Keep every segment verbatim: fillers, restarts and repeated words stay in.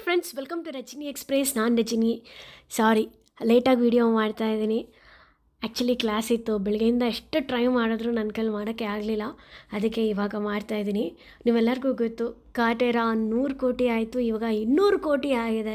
Friends, welcome to Rachini express. ನಾನು ರಚಿನಿ. ಸಾರಿ, ಲೇಟಾಗಿ video ಮಾಡ್ತಾಯಿದ್ದೀನಿ. ಆ್ಯಕ್ಚುಲಿ ಕ್ಲಾಸ್ ಇತ್ತು, ಬೆಳಗ್ಗೆಯಿಂದ ಎಷ್ಟು ಟ್ರೈ ಮಾಡಿದ್ರು ನನ್ನ ಕೈಲಿ ಮಾಡೋಕ್ಕೆ ಆಗಲಿಲ್ಲ. ಅದಕ್ಕೆ ಇವಾಗ ಮಾಡ್ತಾಯಿದ್ದೀನಿ. ನೀವೆಲ್ಲರಿಗೂ ಗೊತ್ತು, ಕಾಟೇರ ನೂರು ಕೋಟಿ ಆಯಿತು, ಇವಾಗ ಇನ್ನೂರು ಕೋಟಿ ಆಗಿದೆ.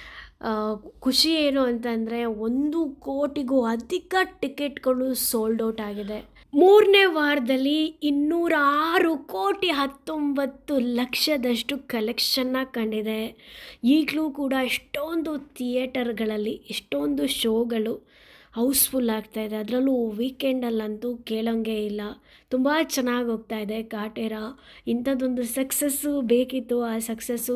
ಖುಷಿ ಏನು ಅಂತಂದರೆ ಒಂದು ಕೋಟಿಗೂ ಅಧಿಕ ಟಿಕೆಟ್ಗಳು ಸೋಲ್ಡ್ ಔಟ್ ಆಗಿದೆ. ಮೂರನೇ ವಾರದಲ್ಲಿ ಇನ್ನೂರ ಆರು ಕೋಟಿ ಹತ್ತೊಂಬತ್ತು ಲಕ್ಷದಷ್ಟು ಕಲೆಕ್ಷನ್ನ ಕಂಡಿದೆ. ಈಗಲೂ ಕೂಡ ಎಷ್ಟೊಂದು ಥಿಯೇಟರ್ಗಳಲ್ಲಿ ಎಷ್ಟೊಂದು ಶೋಗಳು ಹೌಸ್ಫುಲ್ ಆಗ್ತಾಯಿದೆ. ಅದರಲ್ಲೂ ವೀಕೆಂಡಲ್ಲಂತೂ ಕೇಳೋಂಗೆ ಇಲ್ಲ. ತುಂಬ ಚೆನ್ನಾಗಿ ಹೋಗ್ತಾಯಿದೆ ಕಾಟೇರ. ಇಂಥದ್ದೊಂದು ಸಕ್ಸಸ್ಸು ಬೇಕಿತ್ತು. ಆ ಸಕ್ಸಸ್ಸು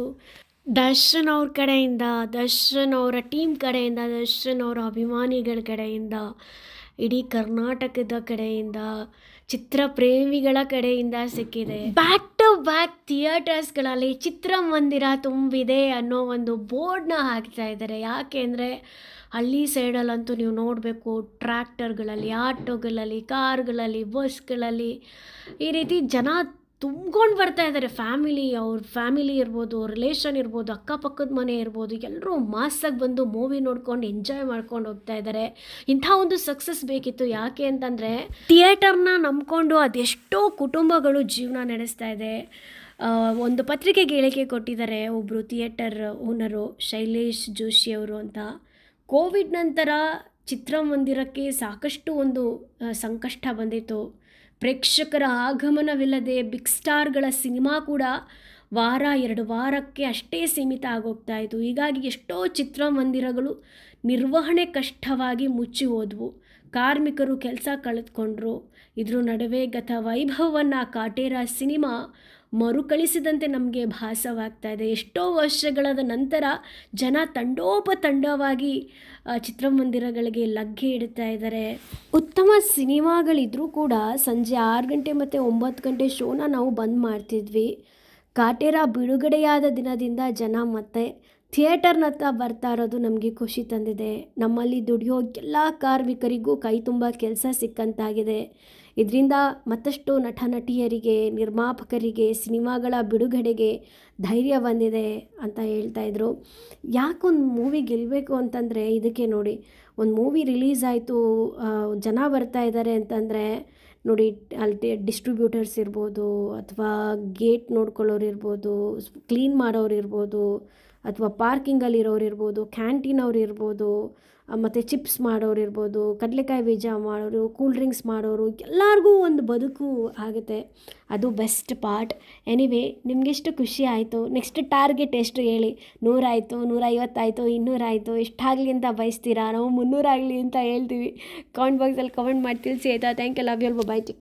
ದರ್ಶನ್ ಅವ್ರ ಕಡೆಯಿಂದ, ದರ್ಶನ್ ಅವರ ಟೀಮ್ ಕಡೆಯಿಂದ, ದರ್ಶನ್ ಅವರ ಅಭಿಮಾನಿಗಳ ಕಡೆಯಿಂದ, ಇಡೀ ಕರ್ನಾಟಕದ ಕಡೆಯಿಂದ, ಚಿತ್ರಪ್ರೇಮಿಗಳ ಕಡೆಯಿಂದ ಸಿಕ್ಕಿದೆ. ಬ್ಯಾಕ್ ಟು ಬ್ಯಾಕ್ ಥಿಯೇಟರ್ಸ್ಗಳಲ್ಲಿ ಚಿತ್ರಮಂದಿರ ತುಂಬಿದೆ ಅನ್ನೋ ಒಂದು ಬೋರ್ಡ್ನ ಹಾಕ್ತಾ ಇದ್ದಾರೆ. ಯಾಕೆ ಅಂದರೆ ಹಳ್ಳಿ ಸೈಡಲ್ಲಂತೂ ನೀವು ನೋಡಬೇಕು, ಟ್ರ್ಯಾಕ್ಟರ್ಗಳಲ್ಲಿ, ಆಟೋಗಳಲ್ಲಿ, ಕಾರ್ಗಳಲ್ಲಿ, ಬಸ್ಗಳಲ್ಲಿ ಈ ರೀತಿ ಜನ ತುಂಬ್ಕೊಂಡು ಬರ್ತಾ ಇದ್ದಾರೆ. ಫ್ಯಾಮಿಲಿ, ಅವ್ರ ಫ್ಯಾಮಿಲಿ ಇರ್ಬೋದು, ರಿಲೇಷನ್ ಇರ್ಬೋದು, ಅಕ್ಕಪಕ್ಕದ ಮನೆ ಇರ್ಬೋದು, ಎಲ್ಲರೂ ಮಾಸಾಗಿ ಬಂದು ಮೂವಿ ನೋಡ್ಕೊಂಡು ಎಂಜಾಯ್ ಮಾಡ್ಕೊಂಡು ಹೋಗ್ತಾ ಇದ್ದಾರೆ. ಇಂಥ ಒಂದು ಸಕ್ಸಸ್ ಬೇಕಿತ್ತು. ಯಾಕೆ ಅಂತಂದರೆ ಥಿಯೇಟರ್ನ ನಂಬ್ಕೊಂಡು ಅದೆಷ್ಟೋ ಕುಟುಂಬಗಳು ಜೀವನ ನಡೆಸ್ತಾ ಇದೆ. ಒಂದು ಪತ್ರಿಕೆಗೆ ಹೇಳಿಕೆ ಕೊಟ್ಟಿದ್ದಾರೆ ಒಬ್ಬರು ಥಿಯೇಟರ್ ಓನರು, ಶೈಲೇಶ್ ಜೋಶಿ ಅವರು ಅಂತ. ಕೋವಿಡ್ ನಂತರ ಚಿತ್ರಮಂದಿರಕ್ಕೆ ಸಾಕಷ್ಟು ಒಂದು ಸಂಕಷ್ಟ ಬಂದಿತ್ತು. ಪ್ರೇಕ್ಷಕರ ಆಗಮನವಿಲ್ಲದೆ ಬಿಗ್ ಸ್ಟಾರ್ಗಳ ಸಿನಿಮಾ ಕೂಡ ವಾರ ಎರಡು ವಾರಕ್ಕೆ ಅಷ್ಟೇ ಸೀಮಿತ ಆಗೋಗ್ತಾ ಇತ್ತು. ಹೀಗಾಗಿ ಎಷ್ಟೋ ಚಿತ್ರಮಂದಿರಗಳು ನಿರ್ವಹಣೆ ಕಷ್ಟವಾಗಿ ಮುಚ್ಚಿ ಹೋದವು. ಕಾರ್ಮಿಕರು ಕೆಲಸ ಕಳೆದುಕೊಂಡ್ರು. ಇದ್ರ ನಡುವೆ ಗತ ವೈಭವವನ್ನು ಕಾಟೇರ ಸಿನಿಮಾ ಮರುಕಳಿಸಿದಂತೆ ನಮಗೆ ಭಾಸವಾಗ್ತಾ ಇದೆ. ಎಷ್ಟೋ ವರ್ಷಗಳ ನಂತರ ಜನ ತಂಡೋಪತಂಡವಾಗಿ ಚಿತ್ರಮಂದಿರಗಳಿಗೆ ಲಗ್ಗೆ ಇಡ್ತಾ ಇದ್ದಾರೆ. ಉತ್ತಮ ಸಿನಿಮಾಗಳಿದ್ರೂ ಕೂಡ ಸಂಜೆ ಆರು ಗಂಟೆ ಮತ್ತು ಒಂಬತ್ತು ಗಂಟೆ ಶೋನ ನಾವು ಬಂದ್ ಮಾಡ್ತಿದ್ವಿ. ಕಾಟೇರ ಬಿಡುಗಡೆಯಾದ ದಿನದಿಂದ ಜನ ಮತ್ತೆ ಥಿಯೇಟರ್ನತ್ತ ಬರ್ತಾ ಇರೋದು ನಮಗೆ ಖುಷಿ ತಂದಿದೆ. ನಮ್ಮಲ್ಲಿ ದುಡಿಯೋ ಎಲ್ಲ ಕಾರ್ಮಿಕರಿಗೂ ಕೈ ತುಂಬ ಕೆಲಸ ಸಿಕ್ಕಂತಾಗಿದೆ. ಇದರಿಂದ ಮತ್ತಷ್ಟು ನಟ ನಟಿಯರಿಗೆ, ನಿರ್ಮಾಪಕರಿಗೆ ಸಿನಿಮಾಗಳ ಬಿಡುಗಡೆಗೆ ಧೈರ್ಯ ಬಂದಿದೆ ಅಂತ ಹೇಳ್ತಾಯಿದ್ರು. ಯಾಕೊಂದು ಮೂವಿ ಗೆಲ್ಲಬೇಕು ಅಂತಂದರೆ ಇದಕ್ಕೆ ನೋಡಿ, ಒಂದು ಮೂವಿ ರಿಲೀಸ್ ಆಯಿತು, ಜನ ಬರ್ತಾ ಇದ್ದಾರೆ ಅಂತಂದರೆ ನೋಡಿ, ಅಲ್ಲಿ ಡಿಸ್ಟ್ರಿಬ್ಯೂಟರ್ಸ್ ಇರ್ಬೋದು, ಅಥವಾ ಗೇಟ್ ನೋಡ್ಕೊಳ್ಳೋರು ಇರ್ಬೋದು, ಕ್ಲೀನ್ ಮಾಡೋರು ಇರ್ಬೋದು, ಅಥವಾ ಪಾರ್ಕಿಂಗಲ್ಲಿ ಇರೋರು ಇರ್ಬೋದು, ಕ್ಯಾಂಟೀನ್ ಅವ್ರು ಇರ್ಬೋದು, ಮತ್ತು ಚಿಪ್ಸ್ ಮಾಡೋರು ಇರ್ಬೋದು, ಕಡಲೆಕಾಯಿ ಬೀಜ ಮಾಡೋರು, ಕೂಲ್ ಡ್ರಿಂಕ್ಸ್ ಮಾಡೋರು, ಎಲ್ಲರಿಗೂ ಒಂದು ಬದುಕು ಆಗುತ್ತೆ. ಅದು ಬೆಸ್ಟ್ ಪಾರ್ಟ್. ಎನಿವೇ, ನಿಮಗೆಷ್ಟು ಖುಷಿ ಆಯಿತು? ನೆಕ್ಸ್ಟ್ ಟಾರ್ಗೆಟ್ ಎಷ್ಟು ಹೇಳಿ? ನೂರಾಯಿತು, ನೂರೈವತ್ತಾಯಿತು, ಇನ್ನೂರಾಯಿತು, ಎಷ್ಟಾಗಲಿ ಅಂತ ಬಯಸ್ತೀರಾ? ನಾವು ಮುನ್ನೂರಾಗಲಿ ಅಂತ ಹೇಳ್ತೀವಿ. ಕಾಮೆಂಟ್ ಬಾಕ್ಸಲ್ಲಿ ಕಮೆಂಟ್ ಮಾಡಿ ತಿಳಿಸಿ ಆಯಿತಾ? Thank you, love you, bye.